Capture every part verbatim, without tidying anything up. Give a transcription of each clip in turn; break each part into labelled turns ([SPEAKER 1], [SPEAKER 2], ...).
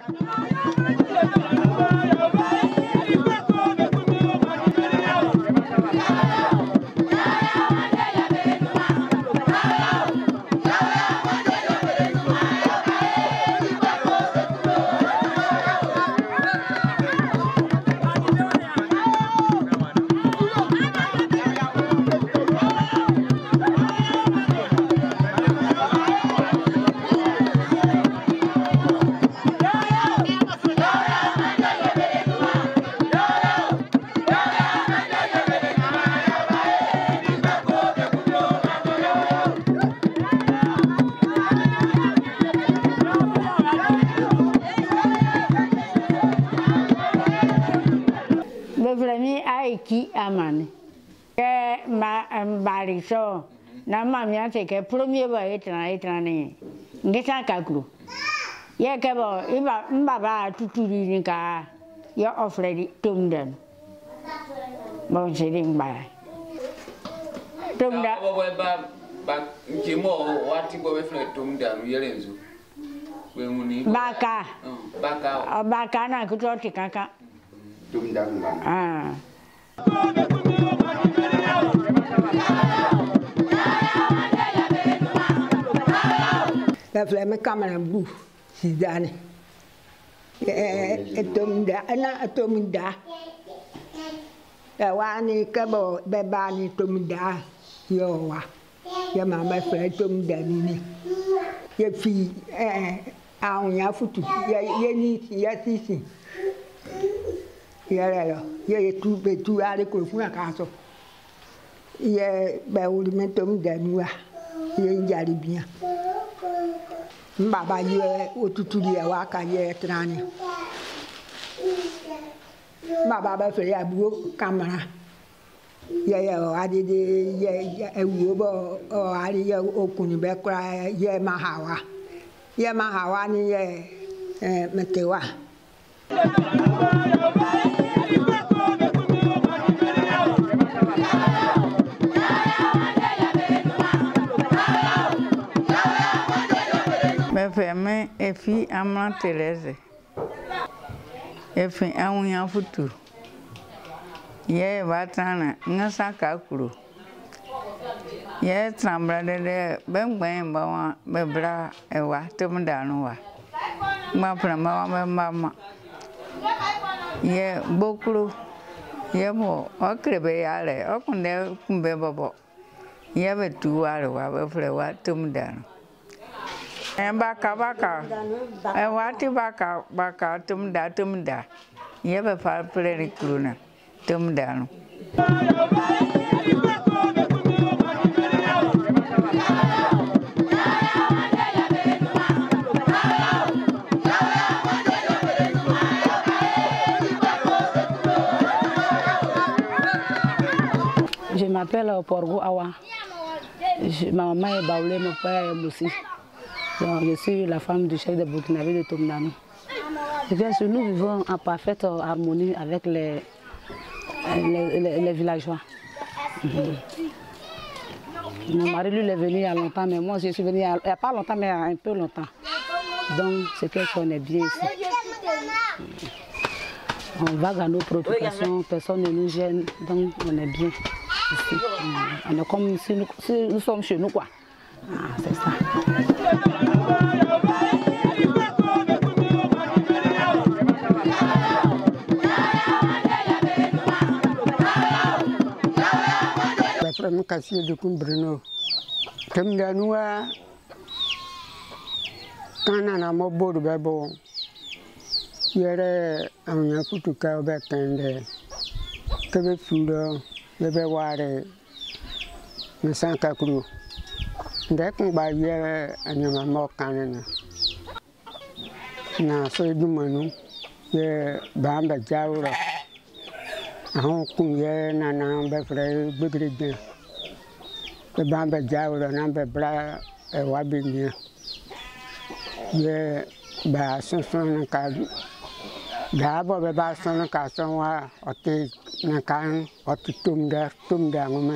[SPEAKER 1] Qui amane que ma mbariso na mamia te que premier ba etra etra ni ngesa kakru ye ke bo iba mbaba tuturi ni ka ye ofredi tumden bon seding ba tumda
[SPEAKER 2] bo ba ba njimo wati bo be fle tumdan yelenzu we nguni
[SPEAKER 1] baka
[SPEAKER 2] baka
[SPEAKER 1] baka na kutoti kaka
[SPEAKER 3] tumdan ba
[SPEAKER 1] ah
[SPEAKER 4] la flemme kamera bu sidane eh etomda ana etomda ya wani kabo bebani etomda yo wa ya mama fle etomda ni ye fi eh awon ya futu ye ni ya tisi ya la ye tu be tu ale ko fun akaso ye be wuri metomda ni wa ye njari bien mbaba ye otuturi ya waka ye trani mbaba ba fe ya bu kamera ye ye o adede ye ewu bo o ari ye okuni be kra ye mahawa ye mahawa ni ye eh metewa
[SPEAKER 5] Me femme e fi amna Thérèse. E fi awunya futu. Ye batana ngasa kakuru. Ye trambra de bengben bawa bebra ewa tumdanu wa. Ma prama wa mama. Ye bokuru. Ye mo okrebe yale okunde kumbe bobo. Ye betu wa wa befrewa tumdanu. Baka baka, eh wati baka baka tumda tumda, ye be far play kruna, tumda no.
[SPEAKER 6] Je m'appelle Porgo Awa. Je, ma maman est Baoulé, mon père est Moussi. Donc, je suis la femme du chef de Burkinabé de Tomdano. Bien sûr, nous vivons en parfaite harmonie avec les, les, les, les villageois. Mm-hmm. Mon mari, lui, est venu il y a longtemps, mais moi, je suis venue il n'y a, a pas longtemps, mais il y a un peu longtemps. Donc, c'est qu'on est bien ici. On va à nos préoccupations, personne ne nous gêne, donc on est bien ici. On est comme si nous, si nous sommes chez nous, quoi. Ah, c'est ça.
[SPEAKER 4] Frère Kassié de Kumbrino. Temdanua Kanana Mobo de Babo. Yere Amia Futuka Bekende. Kebe Fudo, Bebe Ware, Mesanka Kru. Dekun ba yere anyama mo kanana. Na so edumanu ye ba mba jawro. Ahon kun ye na na be fere gbegregbin. Be ba mba jawro na be bra e wa bingia. Ye ba sonson na ka da bo be ba son ka son wa ote na kan ote tumda tumda ngome.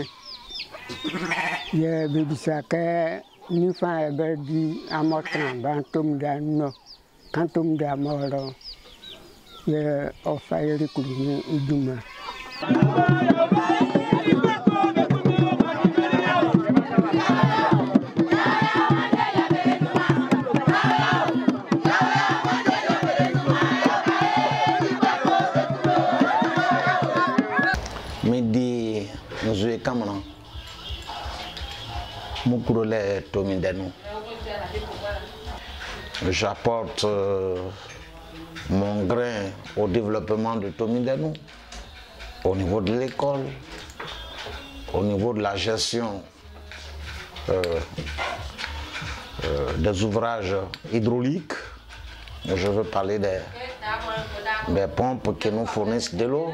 [SPEAKER 4] Ye bibisa ke ni fa be di amotran ban tumda no quand on me mort, il a fait le coup de Duma.
[SPEAKER 7] Midi, nous sommes camarades. Moukourole Tomindano. J'apporte euh, mon grain au développement de Tomindano, au niveau de l'école, au niveau de la gestion euh, euh, des ouvrages hydrauliques. Je veux parler des, des pompes qui nous fournissent de l'eau.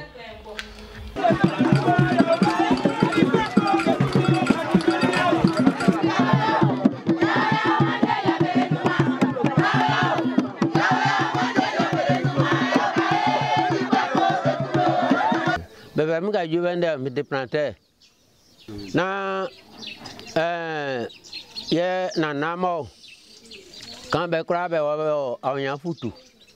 [SPEAKER 8] Bébé, je suis venu me déplanter. Na, euh, ye na namo. Quand be krabe wa awnya futu.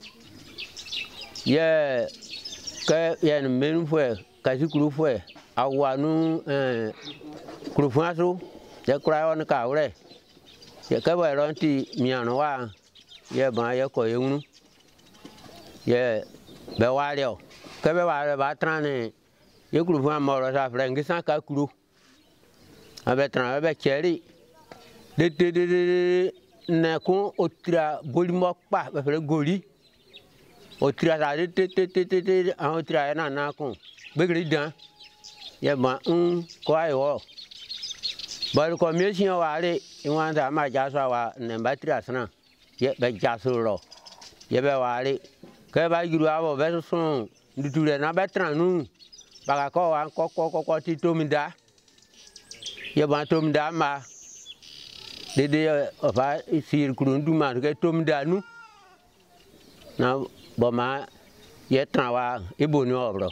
[SPEAKER 8] Ye que ye ne menu fue, kasi kuru fue. Awanu euh kurufaso. Ye kra on ka ure. Ye ka ba ronti miano wa. Ye ba ye ko yunu. Ye be wa leo. Que be wa ba trane. Ye kuru fua moro sa frengi san ka kuru. Abe tran abe cheri. De de de de na ko otra bolimo pa be fere goli. Otra sa de de de de de an otra na na ko. Be gri dan. Ye ba un ko ayo. Ba ko mi sin wa le iwan da ma ja so wa ne ba tri asna. Ye be ja so ro. Ye be wa le. Ke ba giru abo be so ndure na be tran nu. Baga ko an ko ko ko ko ti Tominda ye ba Tominda ma de de fa sir kurundu ma ke Tominda nu na bo ma ye tran wa e boni obro.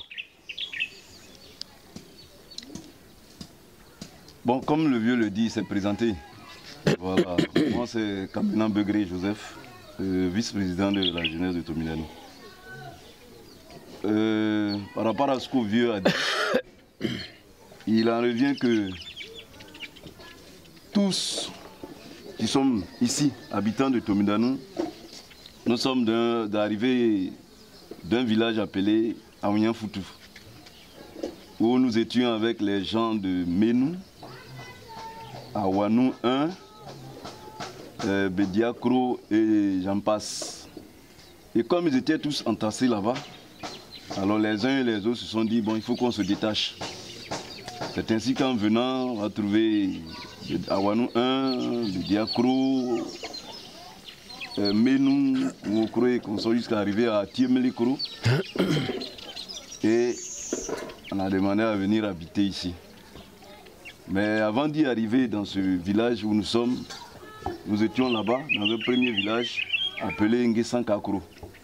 [SPEAKER 9] Bon, comme le vieux le dit, c'est présenté. Voilà. Moi c'est Kamina Begré Joseph, euh, vice-président de la jeunesse de Tomindano. Euh, par rapport à ce que le vieux a dit, il en revient que tous qui sommes ici, habitants de Tomindano, nous sommes d'arriver d'un village appelé Aounyanfoutou, où nous étions avec les gens de Menou, Awanou un, euh, Bediakro et j'en passe. Et comme ils étaient tous entassés là-bas, alors les uns et les autres se sont dit, bon, il faut qu'on se détache. C'est ainsi qu'en venant, on va trouver Awanou un, le Diakro, euh, Menou, Mokro et qu'on soit jusqu'à arriver à Tiemelikro. Et on a demandé à venir habiter ici. Mais avant d'y arriver dans ce village où nous sommes, nous étions là-bas, dans un premier village appelé Ngesankakro.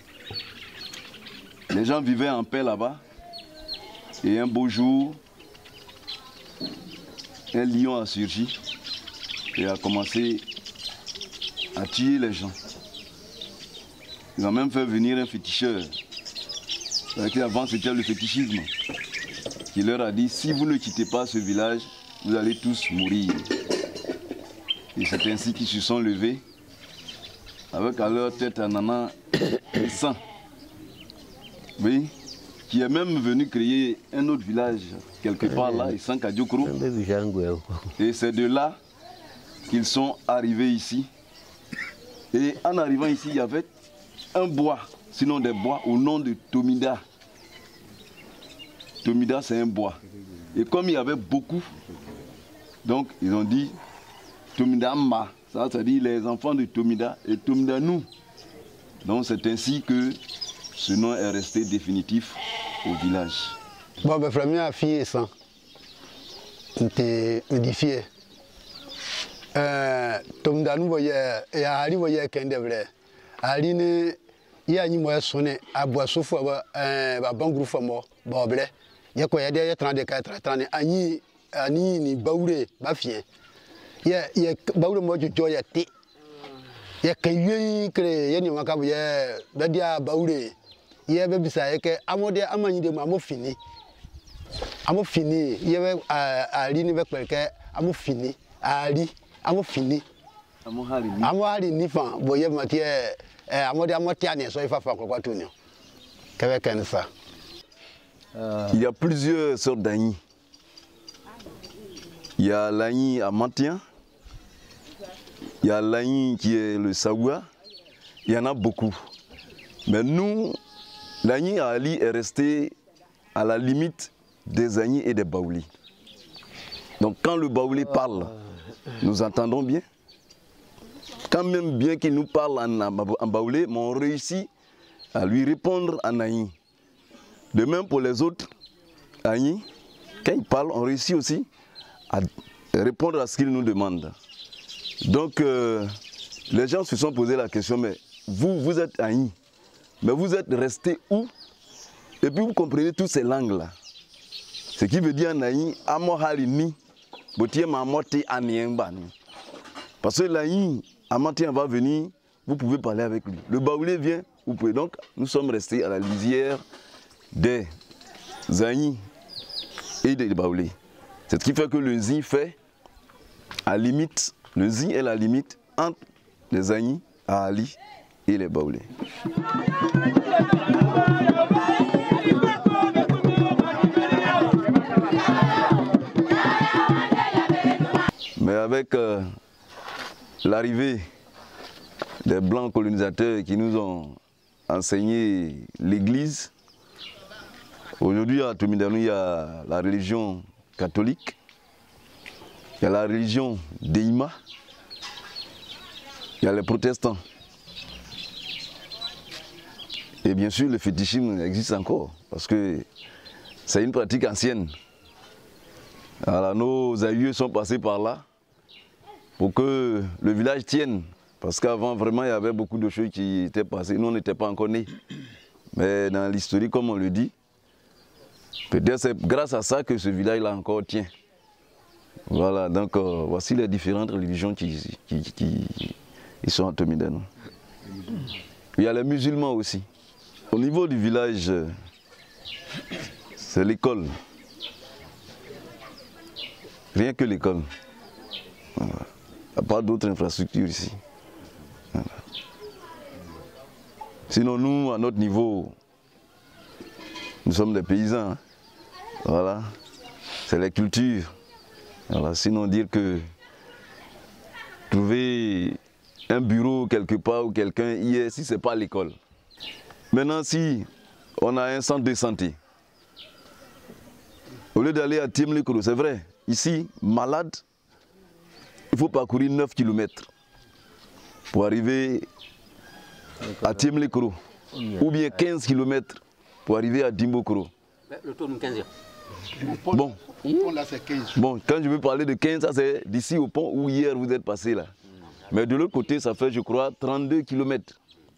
[SPEAKER 9] Les gens vivaient en paix là-bas. Et un beau jour, un lion a surgi et a commencé à tuer les gens. Il a même fait venir un féticheur. Avant, c'était le fétichisme. Il leur a dit, si vous ne quittez pas ce village, vous allez tous mourir. Et c'est ainsi qu'ils se sont levés, avec à leur tête un ananas de sang. Oui, qui est même venu créer un autre village, quelque part là, Isankadiokro. Et c'est de là qu'ils sont arrivés ici. Et en arrivant ici, il y avait un bois, sinon des bois, au nom de Tomida. Tomida, c'est un bois. Et comme il y avait beaucoup, donc ils ont dit Tomida Ma, ça c'est-à-dire les enfants de Tomida et Tomida nous. Donc c'est ainsi que ce nom est resté définitif au village.
[SPEAKER 10] Bon, ben, la fille ça. C'était modifié. Tomida nous voyait, et Ali voyait qu'un des vrais. Ali ne, il y a une moyenne sonné à Boisseau, un bon groupe de morts, bon, blé. Il y a quoi, il y a trente-quatre, trente, ani, ani, ni baoulé, bafien. Il y a, il y a baoulé, moi, du joie, té. ye kan wi kre ye ni maka ye be dia baure ye be bisa ye ke amode amanyi de mo fini amo fini ye be ali ni be peke amo fini ali amo fini
[SPEAKER 9] amo hali ni
[SPEAKER 10] amo hali ni fa bo ye ma tie eh amode amo tia ne so ifa fa kwa to ni kebe ken ça.
[SPEAKER 9] Il y a plusieurs sortes d'agnis. Il y a l'agni amantien, il y a l'agni qui est le saoua, il y en a beaucoup. Mais nous, l'agni à Ali est resté à la limite des agnis et des baoulis. Donc quand le baoulé parle, nous entendons bien. Quand même bien qu'il nous parle en, en baoulé, mais on réussit à lui répondre en agni. De même pour les autres agnis, quand ils parlent, on réussit aussi à répondre à ce qu'ils nous demandent. Donc euh, les gens se sont posé la question, mais vous, vous êtes agnis, mais vous êtes resté où? Et puis vous comprenez toutes ces langues-là. Ce qui veut dire en agnis, amohalini, botie mamoti aniembani. Parce que l'agnis, amantien va venir, vous pouvez parler avec lui. Le baoulé vient, vous pouvez. Donc nous sommes restés à la lisière des agnis et des baoulés. C'est ce qui fait que le zi fait à limite, le zi est la limite entre les agnis à Ali et les baoulés. Mais avec euh, l'arrivée des blancs colonisateurs qui nous ont enseigné l'église, aujourd'hui à Tomindanou, il y a la religion catholique, il y a la religion d'Eima, il y a les protestants. Et bien sûr, le fétichisme existe encore, parce que c'est une pratique ancienne. Alors, nos aïeux sont passés par là pour que le village tienne. Parce qu'avant, vraiment, il y avait beaucoup de choses qui étaient passées. Nous, on n'était pas encore nés. Mais dans l'historique, comme on le dit, peut-être c'est grâce à ça que ce village-là encore tient. Voilà, donc euh, voici les différentes religions qui, qui, qui, qui sont en Tomindanou. Il y a les musulmans aussi. Au niveau du village, c'est l'école. Rien que l'école. Voilà. Il n'y a pas d'autres infrastructures ici. Voilà. Sinon, nous, à notre niveau, nous sommes des paysans. Hein. Voilà. C'est la culture. Voilà. Sinon, dire que trouver un bureau quelque part ou quelqu'un y est, si ce n'est pas l'école. Maintenant, si on a un centre de santé, au lieu d'aller à Tiemlikoro, c'est vrai, ici, malade, il faut parcourir neuf kilomètres pour arriver à Tiemlikoro, ou bien quinze kilomètres pour arriver à Dimbokoro.
[SPEAKER 8] Le tour de quinze.
[SPEAKER 10] Bon.
[SPEAKER 3] quinze.
[SPEAKER 10] Bon, quand je veux parler de quinze, ça c'est d'ici au pont où hier vous êtes passé là. Mais de l'autre côté, ça fait, je crois, trente-deux kilomètres.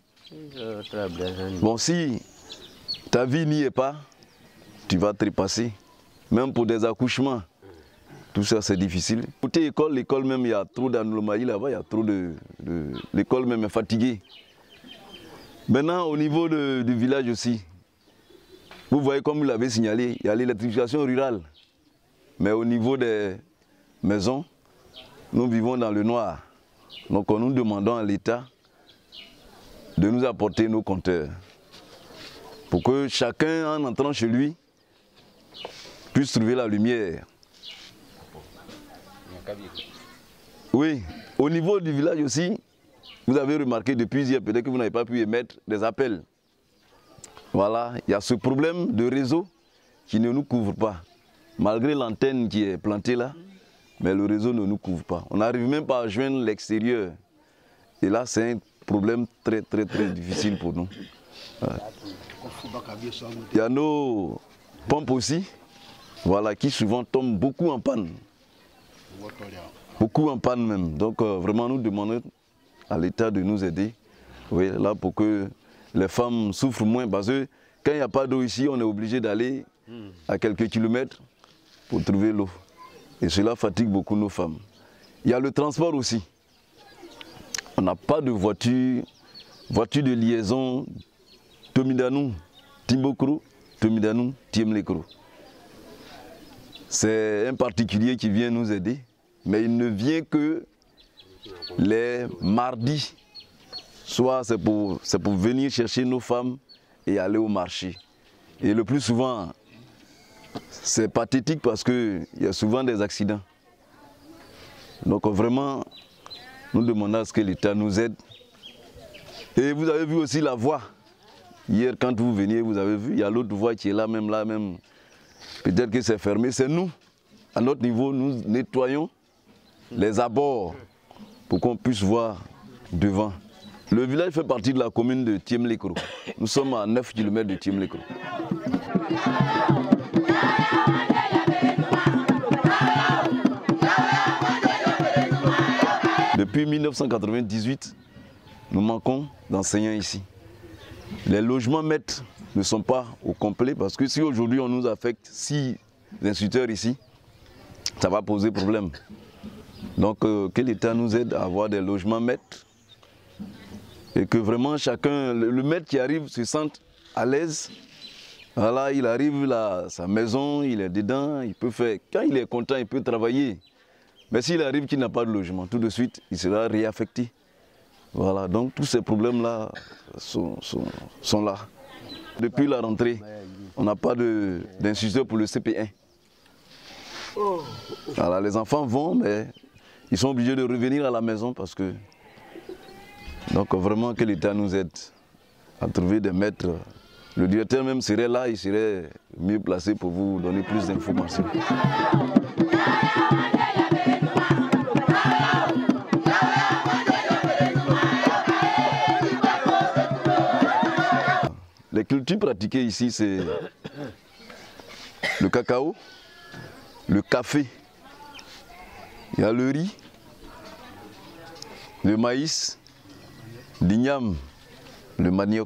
[SPEAKER 10] Bon, si ta vie n'y est pas, tu vas trépasser. Même pour des accouchements, tout ça c'est difficile. Côté école, l'école même, il y a trop d'anomalies là-bas, il y a trop de... de... L'école même est fatiguée. Maintenant, au niveau de, du village aussi, vous voyez comme vous l'avez signalé, il y a l'électrification rurale. Mais au niveau des maisons, nous vivons dans le noir. Donc nous demandons à l'État de nous apporter nos compteurs. Pour que chacun, en entrant chez lui, puisse trouver la lumière. Oui, au niveau du village aussi, vous avez remarqué depuis hier, peut-être que vous n'avez pas pu émettre des appels. Voilà, il y a ce problème de réseau qui ne nous couvre pas. Malgré l'antenne qui est plantée là, mais le réseau ne nous couvre pas. On n'arrive même pas à joindre l'extérieur. Et là, c'est un problème très, très, très difficile pour nous. Voilà. Il y a nos pompes aussi, voilà, qui souvent tombent beaucoup en panne. Beaucoup en panne même. Donc euh, vraiment, nous demandons à l'État de nous aider. Oui, là, pour que les femmes souffrent moins. Parce que quand il n'y a pas d'eau ici, on est obligé d'aller à quelques kilomètres pour trouver l'eau. Et cela fatigue beaucoup nos femmes. Il y a le transport aussi.
[SPEAKER 9] on n'a pas de voiture, voiture de liaison Tomidanou, Timbokro, Tomidanou, Tiemlekro. C'est un particulier qui vient nous aider, mais il ne vient que les mardis. Soit c'est pour, c'est pour venir chercher nos femmes et aller au marché. Et le plus souvent, c'est pathétique parce qu'il y a souvent des accidents. Donc vraiment, nous demandons à ce que l'État nous aide. Et vous avez vu aussi la voie. Hier, quand vous veniez, vous avez vu, il y a l'autre voie qui est là, même là, même. Peut-être que c'est fermé. C'est nous, à notre niveau, nous nettoyons les abords pour qu'on puisse voir devant. Le village fait partie de la commune de Tiemlekro. Nous sommes à neuf kilomètres de Tiemlekro. Depuis mille neuf cent quatre-vingt-dix-huit, nous manquons d'enseignants ici. Les logements maîtres ne sont pas au complet parce que si aujourd'hui on nous affecte six instituteurs ici, ça va poser problème. Donc euh, que l'État nous aide à avoir des logements maîtres et que vraiment chacun, le, le maître qui arrive se sente à l'aise. Voilà, il arrive à sa maison, il est dedans, il peut faire, quand il est content, il peut travailler. Mais s'il arrive qu'il n'a pas de logement, tout de suite, il sera réaffecté. Voilà, donc tous ces problèmes-là sont, sont, sont là. Depuis la rentrée, on n'a pas d'instituteur pour le C P un. Voilà, les enfants vont, mais ils sont obligés de revenir à la maison parce que... Donc vraiment que l'État nous aide à trouver des maîtres. Le directeur même serait là, il serait mieux placé pour vous donner plus d'informations. Les cultures pratiquées ici, c'est le cacao, le café, il y a le riz, le maïs, l'igname, le manioc.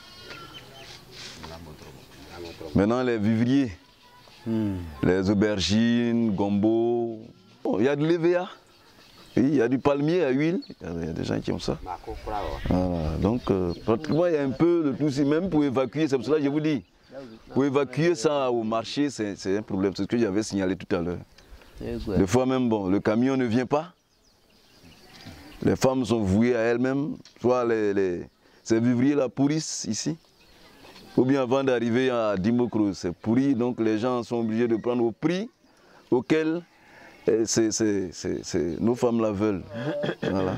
[SPEAKER 9] Maintenant les vivriers, hmm. les aubergines, gombo, bon, il y a de l'E V A, oui, il y a du palmier à huile, il y, y a des gens qui ont ça. Voilà, donc euh, pratiquement il y a un peu de tout, même pour évacuer, c'est pour cela que je vous dis, pour évacuer ça au marché, c'est un problème, c'est ce que j'avais signalé tout à l'heure. Des fois même, bon, le camion ne vient pas, les femmes sont vouées à elles-mêmes, soit les, les, ces vivriers-là pourrissent ici, ou bien avant d'arriver à Dimokro, c'est pourri, donc les gens sont obligés de prendre au prix auquel eh, c est, c est, c est, c est, nos femmes la veulent. Voilà.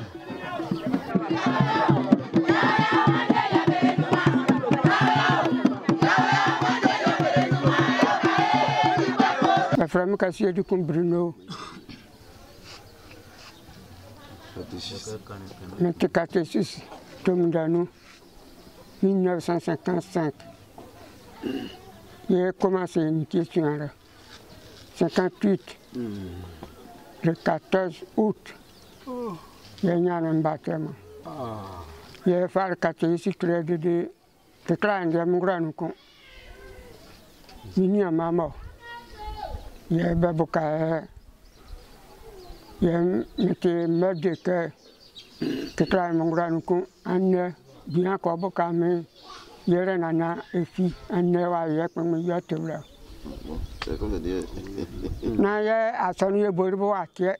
[SPEAKER 11] La femme Cassie du Bruno. Notre catéchisme, Tomidanou, mille neuf cent cinquante-cinq. J'ai commencé une question là. cinquante-huit, le quatorze août, j'ai eu un baptême. J'ai fait le catéchisme de de déclarer un grand coup. Mini à maman. J'ai beaucoup j'ai été maître de cœur. Déclarer un grand coup. Un bien encore beaucoup mais il y a un et fille un neuf comme il y a tout là.
[SPEAKER 9] C'est comme dire.
[SPEAKER 11] Na ya asanu ye borbo atie.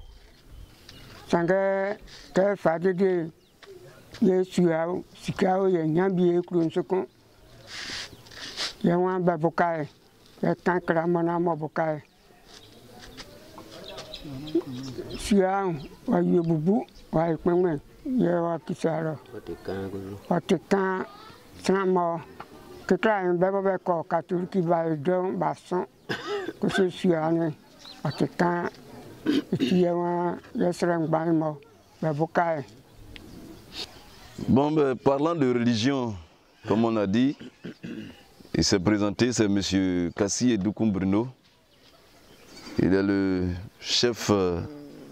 [SPEAKER 11] Sanga te fadi de ye suao sikao ye nyambi e kronsoko. Ye wan ba bokai. Ye tankra mona mo bokai. Suao wa ye bubu wa ikwenwe ye wa kisaro. Otekan samo que traem bebo beko catholique vai don basson que ce soit né à ce temps il y a un restaurant banimo bebokai.
[SPEAKER 9] Bon, ben, parlant de religion, comme on a dit, il s'est présenté, c'est M. Kassi Edoukoum Bruno. Il est le chef euh,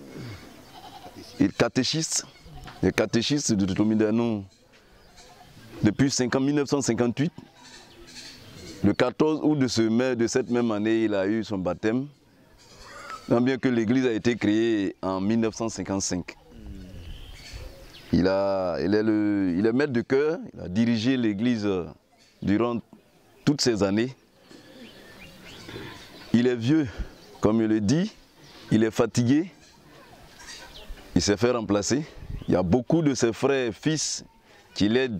[SPEAKER 9] et catéchiste, le catéchiste de Tomidanou depuis mille neuf cent cinquante-huit. Le quatorze août de, ce mai, de cette même année, il a eu son baptême, bien que l'église a été créée en mille neuf cent cinquante-cinq. Il, a, il, est le, il est maître de chœur, il a dirigé l'église durant toutes ces années. Il est vieux, comme il le dit, il est fatigué, il s'est fait remplacer. Il y a beaucoup de ses frères et fils qui l'aident.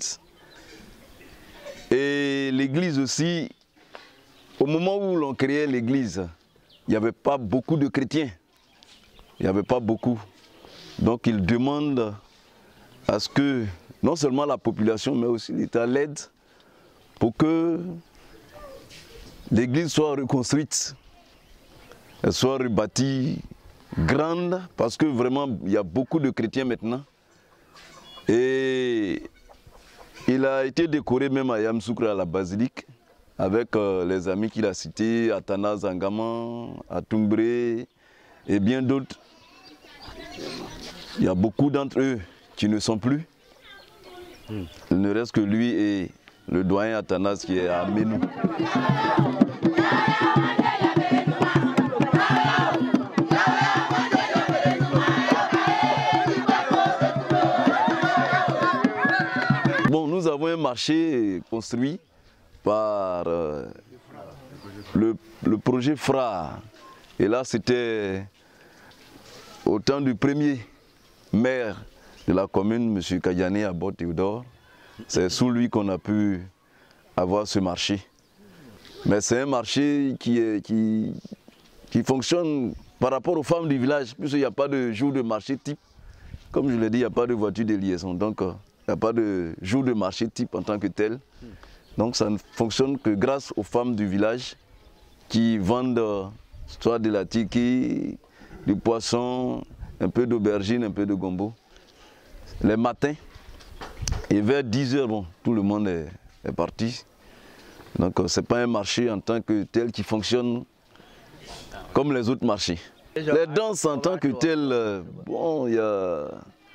[SPEAKER 9] Et l'église aussi, au moment où l'on créait l'église, il n'y avait pas beaucoup de chrétiens. Il n'y avait pas beaucoup. Donc il demande à ce que non seulement la population, mais aussi l'État l'aide pour que l'église soit reconstruite, elle soit rebâtie grande, parce que vraiment il y a beaucoup de chrétiens maintenant. Et il a été décoré même à Yamoussoukro, à la basilique, avec euh, les amis qu'il a cités, Athanas Zangaman, Atumbré et bien d'autres. Il y a beaucoup d'entre eux qui ne sont plus. Il ne reste que lui et le doyen Athanas qui est à Menou. Bon, nous avons un marché construit par euh, le, le projet F R A. Et là, c'était au temps du premier maire de la commune, M. Kadiané Abot Théodore. C'est sous lui qu'on a pu avoir ce marché. Mais c'est un marché qui, est, qui, qui fonctionne par rapport aux femmes du village, puisqu'il n'y a pas de jour de marché type. Comme je l'ai dit, il n'y a pas de voiture de liaison. Donc, il n'y a pas de jour de marché type en tant que tel. Donc ça ne fonctionne que grâce aux femmes du village qui vendent soit de la tiki, du poisson, un peu d'aubergine, un peu de gombo. Les matins, et vers dix heures, bon, tout le monde est, est parti. Donc ce n'est pas un marché en tant que tel qui fonctionne comme les autres marchés. Les danses en tant que tel, bon, il y a...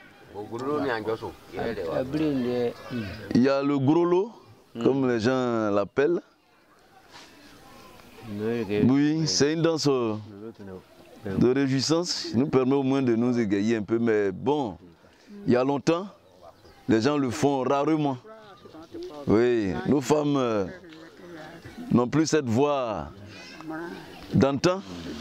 [SPEAKER 9] Il y a le gros lot, comme les gens l'appellent. Oui, c'est une danse de réjouissance qui nous permet au moins de nous égayer un peu. Mais bon, il y a longtemps, les gens le font rarement. Oui, nos femmes euh, n'ont plus cette voix d'antan.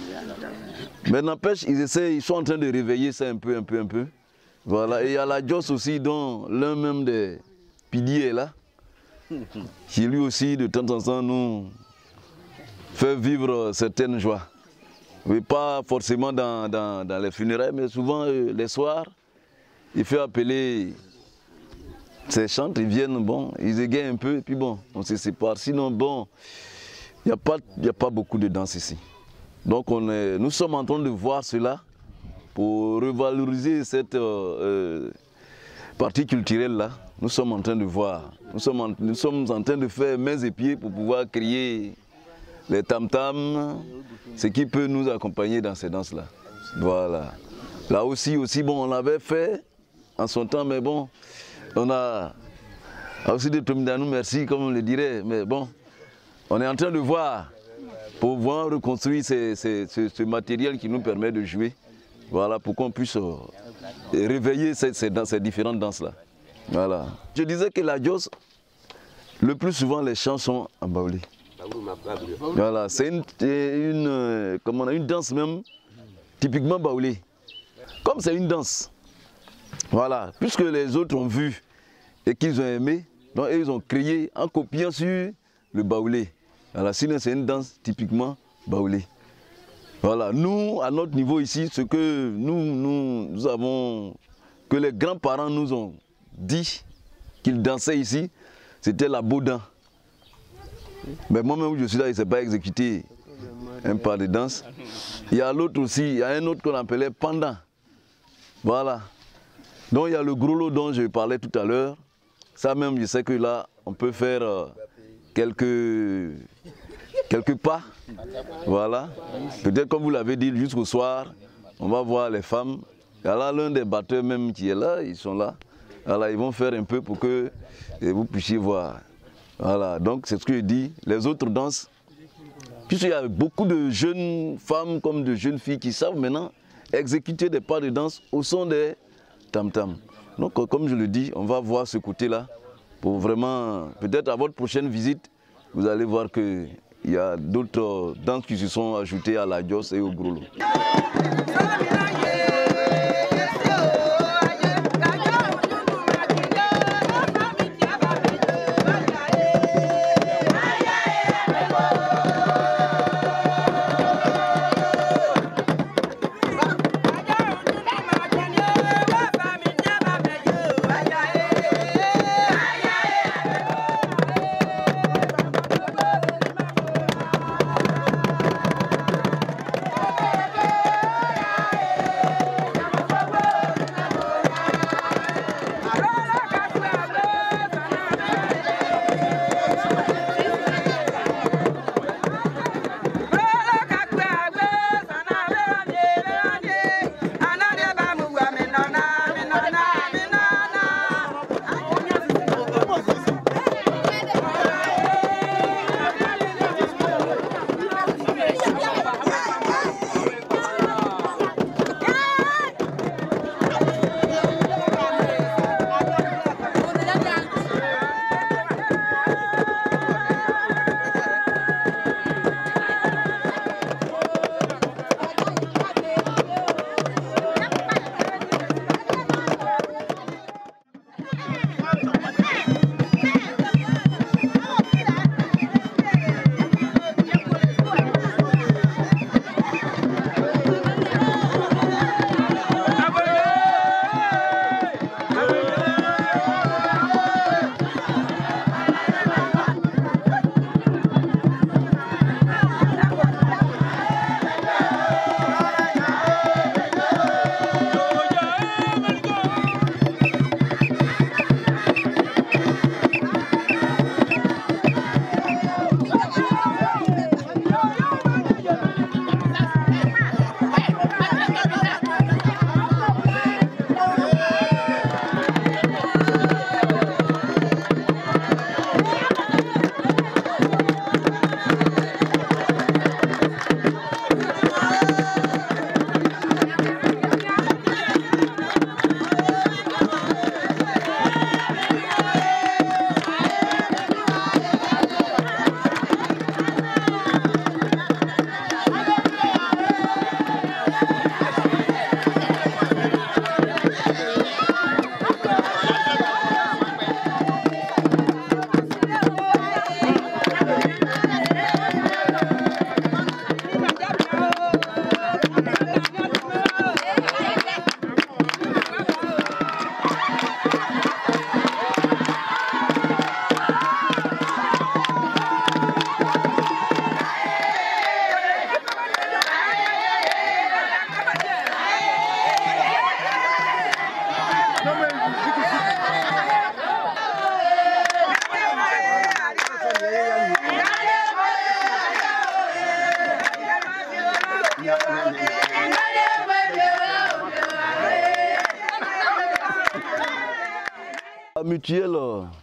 [SPEAKER 9] Mais n'empêche, ils essaient, ils sont en train de réveiller ça un peu, un peu, un peu. Voilà, et il y a la Joss aussi, dont l'un même des piliers est là, qui lui aussi, de temps en temps, nous fait vivre certaines joies. Oui, pas forcément dans, dans, dans les funérailles, mais souvent euh, les soirs, il fait appeler ses chantres, ils viennent, bon, ils égayent un peu, et puis bon, on se sépare. Sinon, bon, il n'y a pas, il n'y a pas beaucoup de danse ici. Donc on est, nous sommes en train de voir cela pour revaloriser cette euh, euh, partie culturelle-là. Nous sommes en train de voir, nous sommes, en, nous sommes en train de faire mains et pieds pour pouvoir créer les tam-tams, ce qui peut nous accompagner dans ces danses-là. Voilà. Là aussi, aussi, bon, on l'avait fait en son temps, mais bon, on a aussi des Tomidanou, merci, comme on le dirait, mais bon, on est en train de voir pour pouvoir reconstruire ces, ces, ce, ce matériel qui nous permet de jouer. Voilà, pour qu'on puisse euh, réveiller ces, ces, ces différentes danses-là. Voilà. Je disais que la Joss, le plus souvent, les chants sont en baoulé. Voilà, c'est une, une, euh, comment on a, une danse même typiquement baoulé. Comme c'est une danse, voilà, puisque les autres ont vu et qu'ils ont aimé, donc ils ont créé en copiant sur le baoulé. Voilà, sinon c'est une danse typiquement baoulé. Voilà, nous, à notre niveau ici, ce que nous, nous, nous avons, que les grands-parents nous ont dit qu'ils dansaient ici, c'était la Baudin. Mais moi-même où je suis là, il ne s'est pas exécuté un pas de danse. Il y a l'autre aussi, il y a un autre qu'on appelait Pendant. Voilà. Donc il y a le gros lot dont je parlais tout à l'heure. Ça même, je sais que là, on peut faire euh, quelques, quelques pas. Voilà. Peut-être comme vous l'avez dit, jusqu'au soir, on va voir les femmes. Il y a là l'un des batteurs même qui est là, ils sont là. Voilà, ils vont faire un peu pour que vous puissiez voir. Voilà, donc c'est ce que je dis. Les autres danses, puisqu'il y a beaucoup de jeunes femmes comme de jeunes filles qui savent maintenant exécuter des pas de danse au son des tam-tams. Donc, comme je le dis, on va voir ce côté-là pour vraiment, peut-être à votre prochaine visite, vous allez voir qu'il y a d'autres danses qui se sont ajoutées à la Djoss et au Grolo. La mutuelle,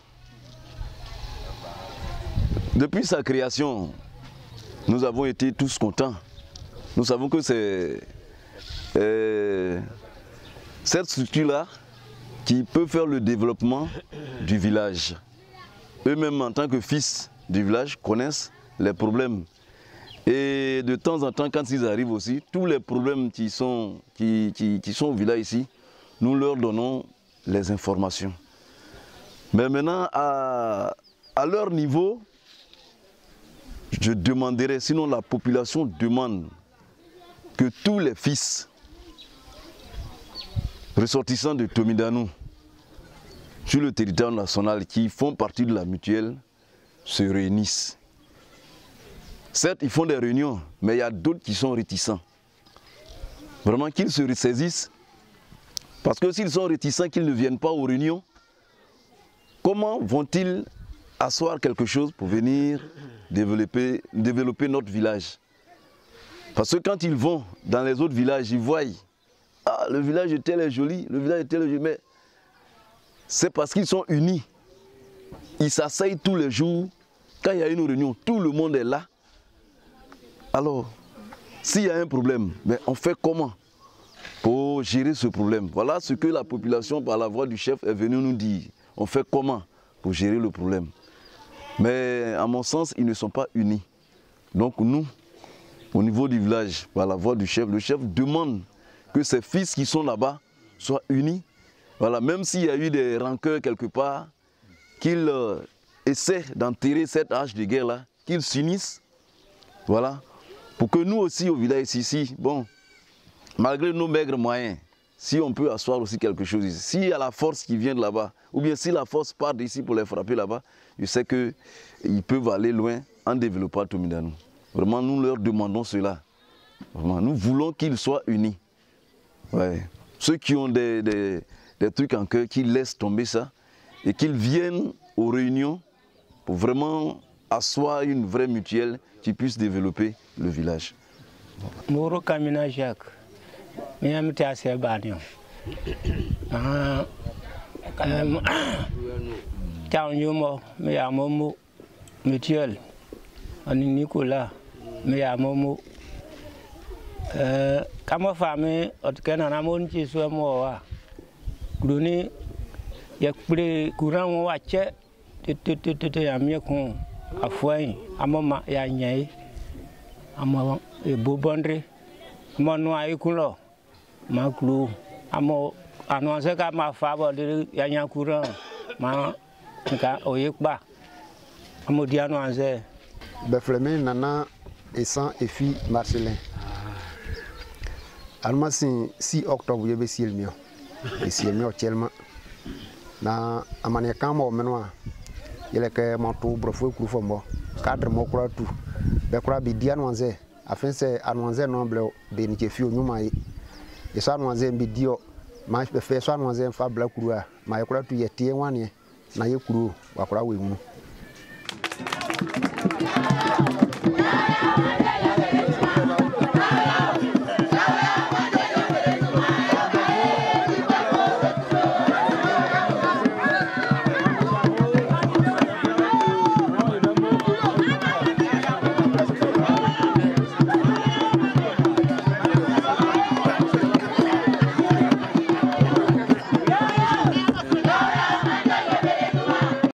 [SPEAKER 9] depuis sa création, nous avons été tous contents. Nous savons que c'est euh, cette structure-là qui peut faire le développement du village. Eux-mêmes, en tant que fils du village, connaissent les problèmes. Et de temps en temps, quand ils arrivent aussi, tous les problèmes qui sont, qui, qui, qui sont au village ici, nous leur donnons les informations. Mais maintenant, à, à leur niveau, je demanderai, sinon la population demande que tous les fils ressortissants de Tomidanou sur le territoire national qui font partie de la mutuelle se réunissent. Certes, ils font des réunions, mais il y a d'autres qui sont réticents. Vraiment qu'ils se ressaisissent, parce que s'ils sont réticents, qu'ils ne viennent pas aux réunions, comment vont-ils asseoir quelque chose pour venir développer, développer notre village? Parce que quand ils vont dans les autres villages, ils voient, ah, le village de tel est joli, le village de tel est joli, mais c'est parce qu'ils sont unis. Ils s'asseyent tous les jours. Quand il y a une réunion, tout le monde est là. Alors, s'il y a un problème, ben on fait comment pour gérer ce problème. Voilà ce que la population, par la voix du chef, est venue nous dire. On fait comment pour gérer le problème? Mais à mon sens, ils ne sont pas unis. Donc nous, au niveau du village, par la voix du chef, le chef demande que ses fils qui sont là-bas soient unis. Voilà, même s'il y a eu des rancœurs quelque part, qu'ils euh, essaient d'enterrer cette hache de guerre-là, qu'ils s'unissent. Voilà, pour que nous aussi au village ici, bon, malgré nos maigres moyens, si on peut asseoir aussi quelque chose ici, s'il y a la force qui vient de là-bas, ou bien si la force part d'ici pour les frapper là-bas, je sais qu'ils peuvent aller loin en développant Tomidanou. Vraiment, nous leur demandons cela. Vraiment, nous voulons qu'ils soient unis. Ouais. Ceux qui ont des, des, des trucs en cœur, qu'ils laissent tomber ça et qu'ils viennent aux réunions pour vraiment asseoir une vraie mutuelle qui puisse développer le village.
[SPEAKER 12] Moro Kamina Jacques, je suis assez banio. Tiens, Yomo, mais à Momo, mutuelle, on Nicolas, mais à Momo. Kama famille, autre n'a pas de soit moi. Gluni, il y a plus courant ou watché, tu tu tu tu tu as mieux qu'on a foin, à moment il y a n'y à moment et beau bandré, mon noix et couleur, ma clou, à mon annonce qu'à ma faveur, il y a un courant, ma nka oyekba, à mon dianoise.
[SPEAKER 13] Beflemé nana et sans et fille Marcelin. Almasin six octobre yebe siel mio. Et siel mio tellement. Na amane kamo menwa. Yele ke montou brofo kufo mo. Cadre mo kura tout. Be kura bi dianoise. Afin c'est anoise nombre benike fi onyuma yi. E so anoise bi dio. Ma be fe so anoise fa bla kura. Ma kura tu yetie wane. Na ye kuru wa kura we mu.